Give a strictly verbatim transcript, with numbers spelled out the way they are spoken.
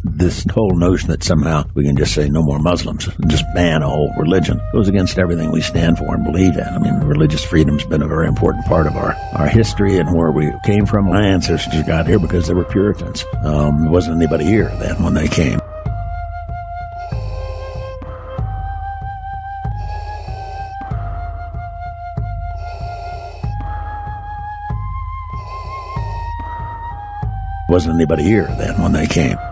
This whole notion that somehow we can just say no more Muslims and just ban a whole religion goes against everything we stand for and believe in. I mean, religious freedom's been a very important part of our, our history and where we came from. My ancestors got here because they were Puritans. Um, there wasn't anybody here then when they came. Wasn't anybody here then when they came.